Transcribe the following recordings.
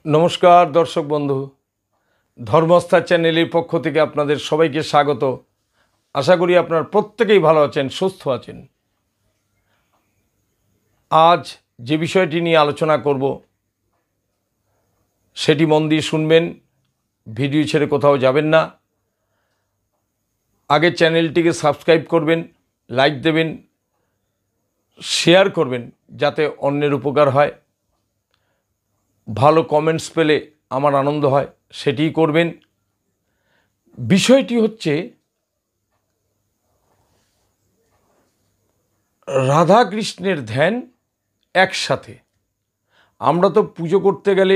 नमस्कार दर्शक बंधु धर्मस्था चैनेलेर पक्ष थेके आपनादेर सबाइके स्वागत। आशा करी आपनारा प्रत्येकेई भालो आछेन, सुस्थ आछेन। आज जे विषयटी निये आलोचना करब सेटी मन दिये शुनबेन, भिडियो छेड़े कोथाओ जाबेन ना। आगे चैनेलटिके सबस्क्राइब करबेन, लाइक देबेन, शेयर करबेन जाते अन्येर उपकार हय। भालो कमेंट्स पेले आमार आनंद हय, सेटिई करबेन। विषयटी हच्छे राधा कृष्णेर ध्यान एकसाथे। आमरा तो पुजो करते गेले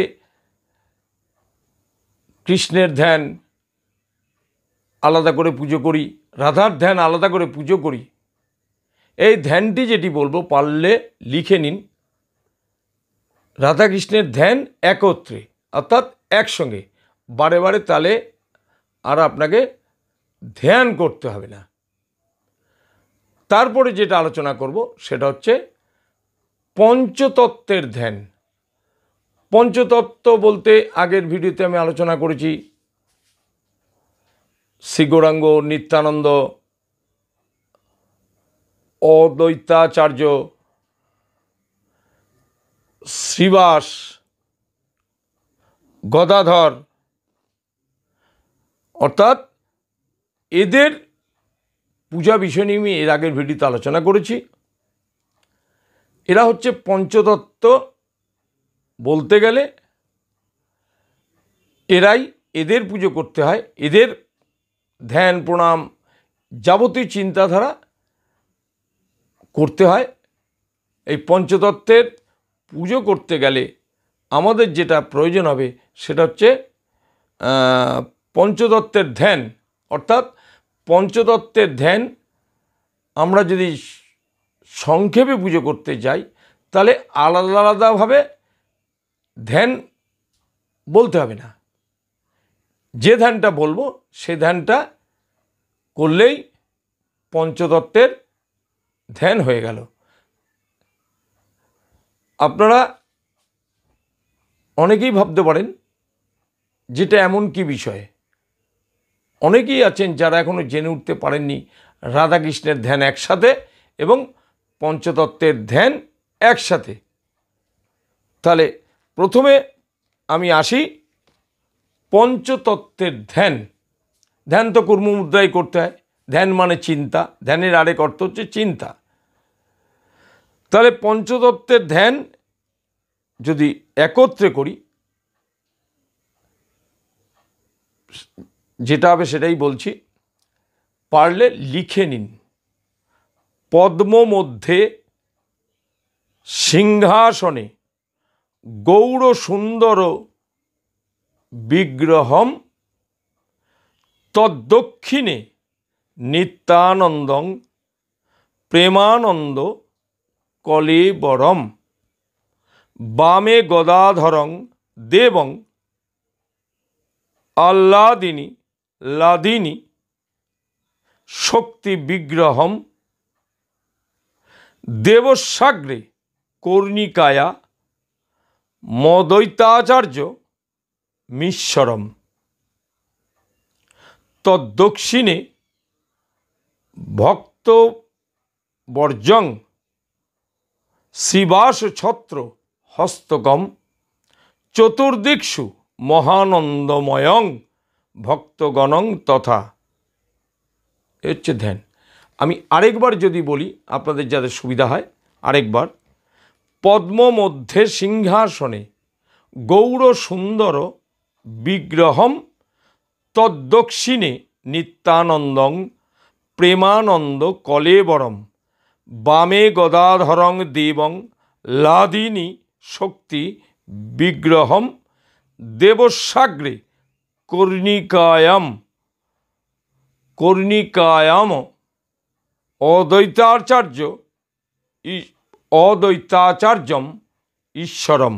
कृष्णेर ध्यान आलादा करे पुजो करी, राधार ध्यान आलादा करे पुजो करी। এই ধ্যানটি যেটি বলবো পারলে লিখে নিন। রাধা কৃষ্ণের ধ্যান একত্রে অর্থাৎ একসঙ্গে, বারে বারে তালে আর আপনাকে ধ্যান করতে হবে না। তারপরে যেটা আলোচনা করব সেটা হচ্ছে পঞ্চতত্ত্বের ধ্যান। পঞ্চতত্ত্ব বলতে আগের ভিডিওতে আমি আলোচনা করেছি শ্রী গৌরাঙ্গ, নিত্যানন্দ, অদ্বৈতাচার্য, শ্রীবাস, গদাধর, অর্থাৎ এদের পূজা বিষয় নিয়ে আমি এর আগের ভিডিওতে আলোচনা করেছি। এরা হচ্ছে পঞ্চতত্ত্ব বলতে গেলে এরাই, এদের পুজো করতে হয়, এদের ধ্যান প্রণাম যাবতীয় চিন্তাধারা করতে হয়। এই পঞ্চতত্ত্বের পুজো করতে গেলে আমাদের যেটা প্রয়োজন হবে সেটা হচ্ছে পঞ্চতত্ত্বের ধ্যান। অর্থাৎ পঞ্চতত্ত্বের ধ্যান আমরা যদি সংক্ষেপে পুজো করতে যাই তাহলে আলাদা আলাদাভাবে ধ্যান বলতে হবে না। যে ধ্যানটা বলবো সে ধ্যানটা করলেই পঞ্চতত্ত্বের ধ্যান হয়ে গেল। আপনারা অনেকেই ভাবতে পারেন যেটা এমন কি বিষয়। অনেকেই আছেন যারা এখনো জেনে উঠতে পারেননি রাধাকৃষ্ণের ধ্যান একসাথে এবং পঞ্চতত্ত্বের ধ্যান একসাথে। তাহলে প্রথমে আমি আসি পঞ্চতত্ত্বের ধ্যান। ধ্যান তো কর্মমুদ্রায় করতে হয়। ধ্যান মানে চিন্তা, ধ্যানের আরেক অর্থ হচ্ছে চিন্তা। তাহলে পঞ্চতত্ত্বের ধ্যান যদি একত্রে করি যেটা হবে সেটাই বলছি, পারলে লিখে নিন। পদ্ম মধ্যে সিংহাসনে গৌর সুন্দর বিগ্রহম তদ্দক্ষিণে নিত্যানন্দং প্রেমানন্দ কলেবরম বামে গদাধরং দেবং আহ্লাদিনী লাদিনী শক্তি বিগ্রহম দেবসাগ্রে কর্ণিকায়া মদ্বৈতাচার্য মিশ্বরম তদ্দক্ষিণে ভক্ত বর্জং শ্রীবাস ছত্র হস্তকম চতুর্দিক্ষু মহানন্দময়ং ভক্তগণং তথা। এ হচ্ছে ধ্যান। আমি আরেকবার যদি বলি আপনাদের যাদের সুবিধা হয়, আরেকবার। পদ্ম মধ্যে সিংহাসনে গৌর সুন্দর বিগ্রহম তদ্দক্ষিণে নিত্যানন্দং প্রেমানন্দ কলেবরম বামে গদাধরং দেবং লাদিনী শক্তি বিগ্রহম দেবসাগ্রে কর্ণিকায়াম অদ্বৈতাচার্যম ঈশ্বরম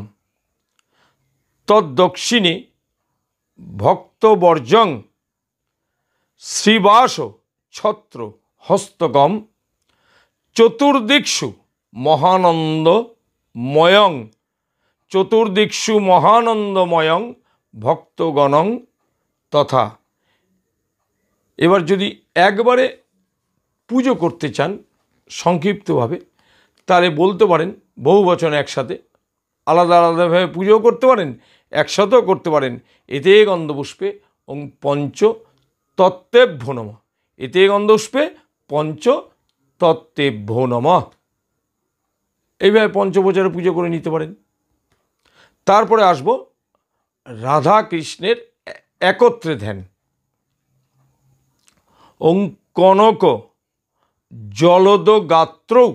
তদ্দক্ষিণে ভক্তবর্জং শ্রীবাস ছত্র হস্তকম চতুর্দিক্ষু মহানন্দময়ং চতুর্দিক্ষু মহানন্দময়ং ভক্তগণং তথা। এবার যদি একবারে পুজো করতে চান সংক্ষিপ্তভাবে, তাহলে বলতে পারেন বহু বচন একসাথে, আলাদা আলাদাভাবে পুজোও করতে পারেন, একসাথেও করতে পারেন। এতে গন্ধপুষ্পে ওং পঞ্চ তত্ত্বেভ্যো নমঃ। এতে গন্ধপুষ্পে পঞ্চ তত্ত্বেভ্যো নমঃ। এইভাবে পঞ্চপ্রচারে পুজো করে নিতে পারেন। তারপরে আসব রাধা কৃষ্ণের একত্রে ধ্যান। ওং কনক জলদ গাত্রৌ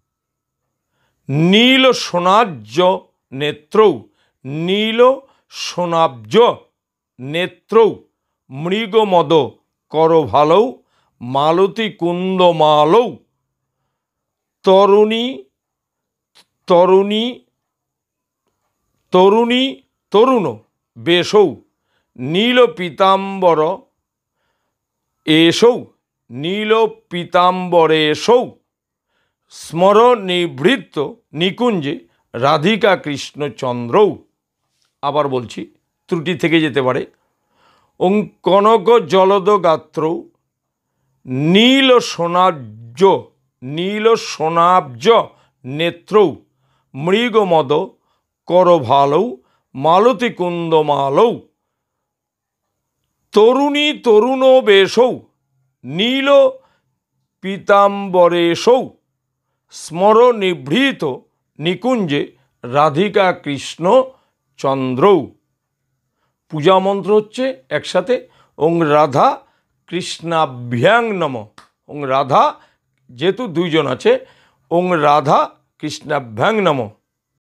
নীল সোনাব্জ নেত্রৌ নীল সোনাব্জ নেত্রৌ মৃগমদ করভালৌ মালতী কুন্দমালৌ তরুণী তরুণী তরুণী তরুণ বেশৌ নীল পীতাম্বর এষৌ নীল পীতাম্বরেষৌ স্মর নিভৃত্ত নিকুঞ্জে রাধিকা কৃষ্ণচন্দ্রৌ। আবার বলছি, ত্রুটি থেকে যেতে পারে। ওং কনক জলদ গাত্রৌ নীল সোনাব্জ নেত্রৌ মৃগমদ করভালৌ মালতী কুন্দমালৌ তরুণী তরুণ বেশৌ নীল পীতাম্বরেষৌ স্মর নিভৃত নিকুঞ্জে রাধিকা কৃষ্ণ চন্দ্রৌ। পূজা মন্ত্র হচ্ছে একসাথে ওং রাধা কৃষ্ণাভ্যাং নমঃ। ওং রাধা, যেহেতু দুইজন আছে, ওং রাধা কৃষ্ণাভ্যাং নমঃ।